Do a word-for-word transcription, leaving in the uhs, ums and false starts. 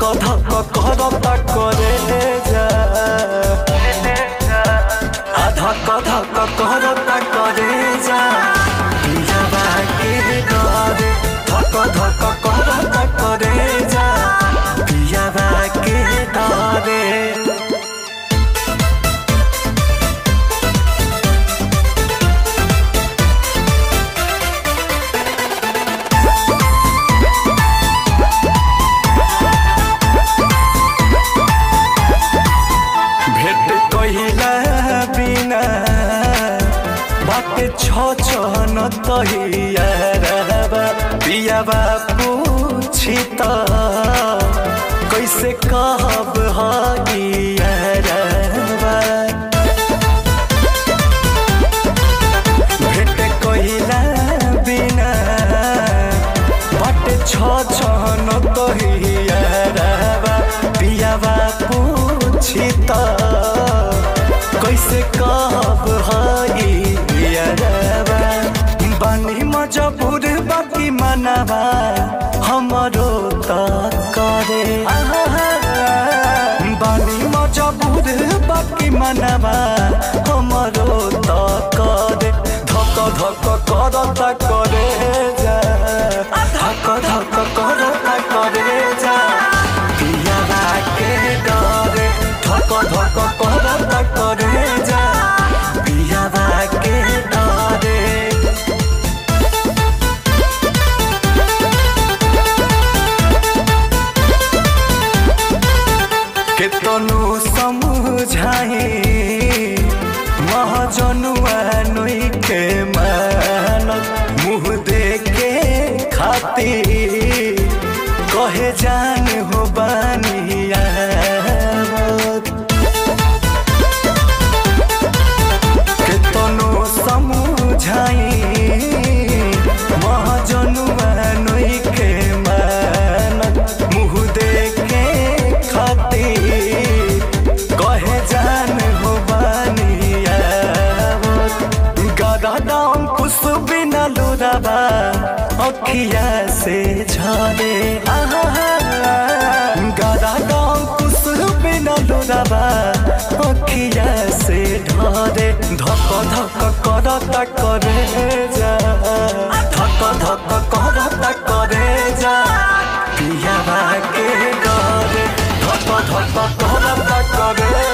धक करता करे जा धक धक करता करे जा पियावा के डरे धक धक करता करे जा पियावा के डरे छो छो न तहिया पियावा पूछी त कैसे कहब हगिया भेट कहिला बिना बाटे छो छो न तहिया पियावा पूछी त कैसे कहब हगी बानी मजबूर बाकी मनवा हमरो त करे बानी मजबूर बाकी मनवा हमरो त करे धक धक करता करे जा धक धक करता करे जा पियावा के डरे धक धक करता करे जा पियावा के डरे केतनो समझाए महाजनुआ नई के मानत मुँह देखे खातिर कहे जान हो बानिया केतनो समझाए महाजनुआ नई के मानत मुँह देखे खातिर कहे जान हो बानिया गदा दाम कुछ बिना लुराबा अखिया से झरे गदा दाम कुछ बिना लुराबा अखिया से ढरे धक धक करता करे जा धक धक करता करे जा पियावा के डरे धक धक करता करे